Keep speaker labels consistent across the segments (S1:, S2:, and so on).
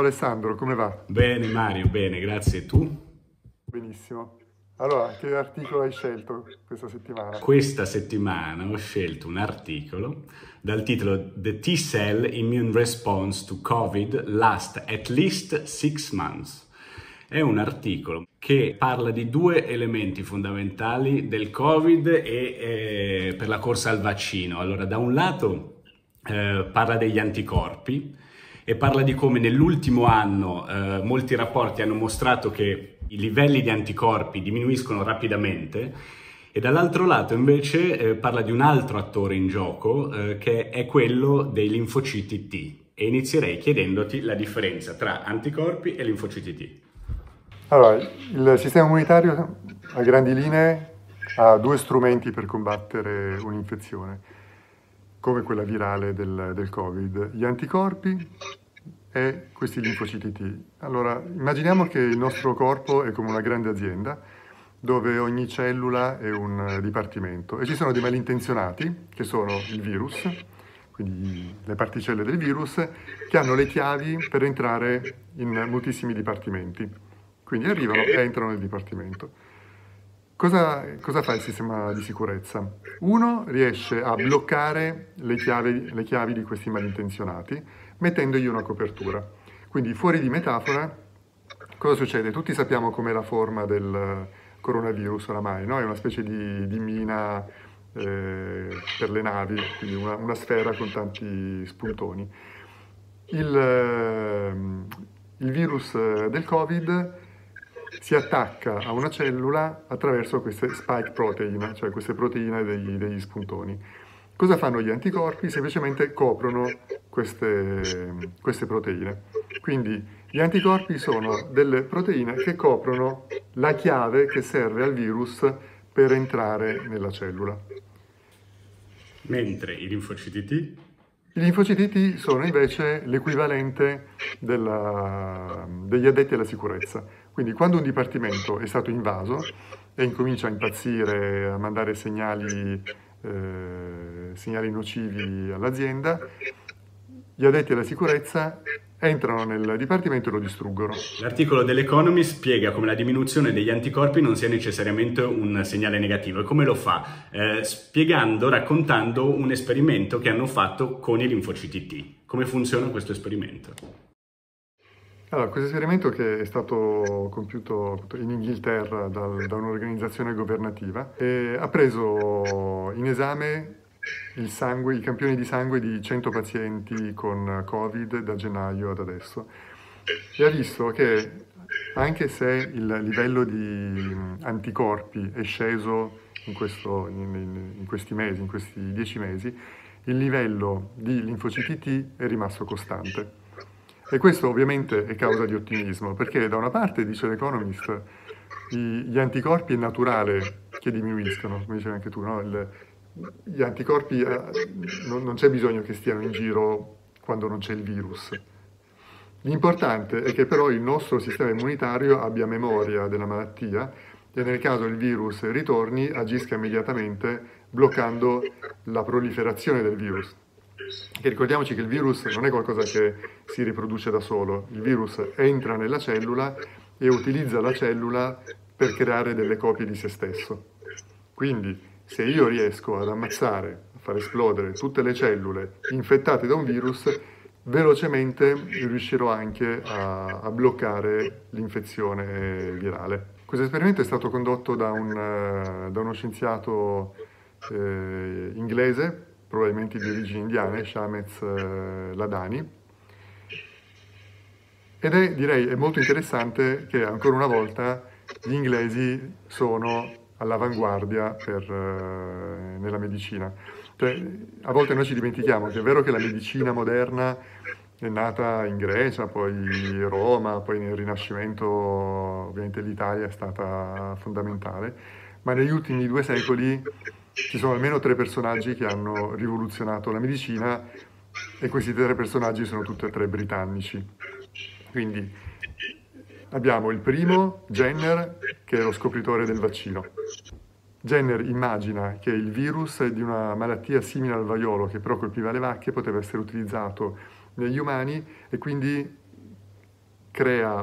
S1: Alessandro, come va?
S2: Bene Mario, bene, grazie. E tu?
S1: Benissimo. Allora, che articolo hai scelto questa settimana?
S2: Questa settimana ho scelto un articolo dal titolo The T-cell immune response to COVID lasts at least 6 months. È un articolo che parla di due elementi fondamentali del Covid e per la corsa al vaccino. Allora, da un lato parla degli anticorpi e parla di come nell'ultimo anno molti rapporti hanno mostrato che i livelli di anticorpi diminuiscono rapidamente, e dall'altro lato invece parla di un altro attore in gioco che è quello dei linfociti T, e inizierei chiedendoti la differenza tra anticorpi e linfociti T.
S1: Allora, il sistema immunitario a grandi linee ha due strumenti per combattere un'infezione, come quella virale del Covid, gli anticorpi e questi linfociti T. Allora, immaginiamo che il nostro corpo è come una grande azienda, dove ogni cellula è un dipartimento e ci sono dei malintenzionati, che sono il virus, quindi le particelle del virus, che hanno le chiavi per entrare in moltissimi dipartimenti. Quindi arrivano e entrano nel dipartimento. Cosa fa il sistema di sicurezza? Uno riesce a bloccare le chiavi di questi malintenzionati, mettendogli una copertura. Quindi, fuori di metafora, cosa succede? Tutti sappiamo com'è la forma del coronavirus oramai, no? È una specie di mina per le navi, quindi una sfera con tanti spuntoni. Il virus del Covid si attacca a una cellula attraverso queste spike protein, cioè queste proteine degli spuntoni. Cosa fanno gli anticorpi? Semplicemente coprono queste proteine. Quindi gli anticorpi sono delle proteine che coprono la chiave che serve al virus per entrare nella cellula.
S2: Mentre i linfociti T?
S1: I linfociti T sono invece l'equivalente degli addetti alla sicurezza. Quindi quando un dipartimento è stato invaso e incomincia a impazzire, a mandare segnali nocivi all'azienda, gli addetti alla sicurezza entrano nel dipartimento e lo distruggono.
S2: L'articolo dell'Economist spiega come la diminuzione degli anticorpi non sia necessariamente un segnale negativo. E come lo fa? Raccontando un esperimento che hanno fatto con i linfociti T. Come funziona questo esperimento?
S1: Allora, questo esperimento, che è stato compiuto in Inghilterra da un'organizzazione governativa, ha preso in esame i campioni di sangue di 100 pazienti con Covid da gennaio ad adesso, e ha visto che anche se il livello di anticorpi è sceso in questi mesi, in questi 10 mesi, il livello di linfociti T è rimasto costante. E questo ovviamente è causa di ottimismo, perché da una parte, dice l'Economist, gli anticorpi è naturale che diminuiscono, come dicevi anche tu, no? Gli anticorpi non c'è bisogno che stiano in giro quando non c'è il virus. L'importante è che però il nostro sistema immunitario abbia memoria della malattia e, nel caso il virus ritorni, agisca immediatamente bloccando la proliferazione del virus. Che ricordiamoci che il virus non è qualcosa che si riproduce da solo, il virus entra nella cellula e utilizza la cellula per creare delle copie di se stesso. Quindi, se io riesco ad ammazzare, a far esplodere tutte le cellule infettate da un virus, velocemente riuscirò anche a bloccare l'infezione virale. Questo esperimento è stato condotto da uno scienziato inglese, probabilmente di origini indiane, Shamez Ladani, ed è molto interessante che ancora una volta gli inglesi sono all'avanguardia nella medicina. Cioè, a volte noi ci dimentichiamo che è vero che la medicina moderna è nata in Grecia, poi Roma, poi nel Rinascimento ovviamente l'Italia è stata fondamentale, ma negli ultimi 2 secoli ci sono almeno 3 personaggi che hanno rivoluzionato la medicina, e questi 3 personaggi sono tutti e 3 britannici. Quindi abbiamo il primo, Jenner, che è lo scopritore del vaccino. Jenner immagina che il virus di una malattia simile al vaiolo, che però colpiva le vacche, poteva essere utilizzato negli umani, e quindi crea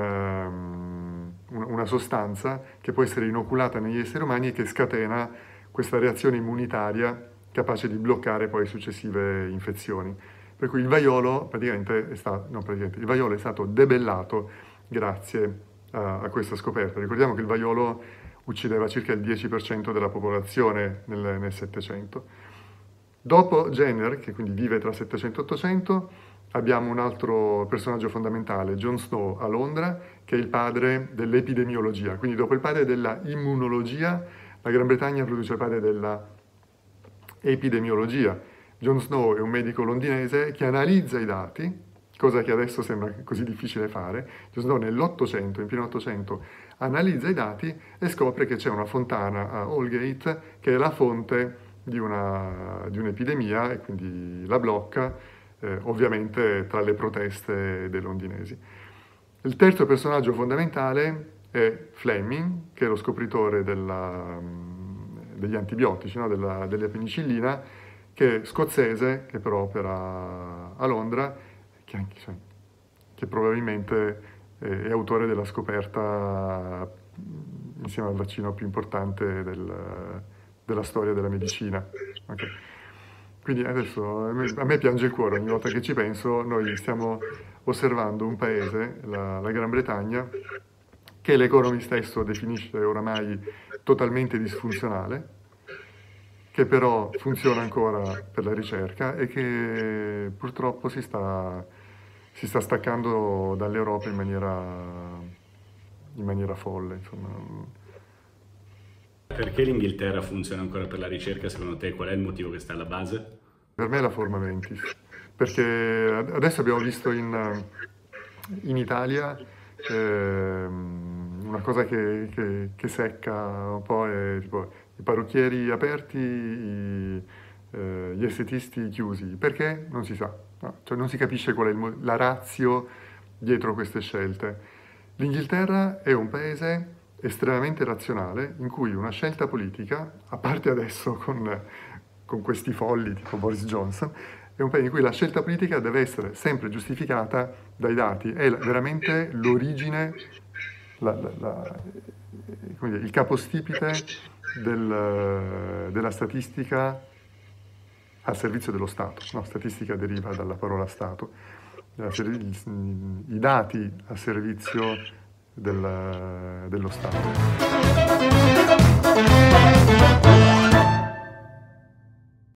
S1: una sostanza che può essere inoculata negli esseri umani e che scatena questa reazione immunitaria capace di bloccare poi successive infezioni. Per cui il vaiolo il vaiolo è stato debellato grazie a questa scoperta. Ricordiamo che il vaiolo uccideva circa il 10% della popolazione nel Settecento. Dopo Jenner, che quindi vive tra 700 e 800, abbiamo un altro personaggio fondamentale, John Snow a Londra, che è il padre dell'epidemiologia. Quindi dopo il padre della immunologia, la Gran Bretagna produce il padre della epidemiologia. John Snow è un medico londinese che analizza i dati, cosa che adesso sembra così difficile fare. John Snow nell'Ottocento, in pieno Ottocento, analizza i dati e scopre che c'è una fontana a Aldgate che è la fonte di un'epidemia e quindi la blocca, ovviamente tra le proteste dei londinesi. Il terzo personaggio fondamentale è Fleming, che è lo scopritore degli antibiotici, no? della penicillina, che è scozzese, che però opera a Londra, che probabilmente è autore della scoperta, insieme al vaccino più importante della storia della medicina. Okay. Quindi adesso a me piange il cuore ogni volta che ci penso. Noi stiamo osservando un paese, la Gran Bretagna, che l'Economist stesso definisce oramai totalmente disfunzionale, che però funziona ancora per la ricerca e che purtroppo si sta staccando dall'Europa in maniera folle, insomma.
S2: Perché l'Inghilterra funziona ancora per la ricerca? Secondo te qual è il motivo che sta alla base?
S1: Per me è la forma mentis, perché adesso abbiamo visto in Italia una cosa che secca un po' è tipo i parrucchieri aperti, gli estetisti chiusi. Perché? Non si sa, no? Cioè non si capisce qual è la ratio dietro queste scelte. L'Inghilterra è un paese estremamente razionale in cui una scelta politica, a parte adesso con questi folli tipo Boris Johnson, è un paese in cui la scelta politica deve essere sempre giustificata dai dati. È veramente l'origine, il capostipite della statistica al servizio dello Stato. No, statistica deriva dalla parola Stato. I dati a servizio dello Stato.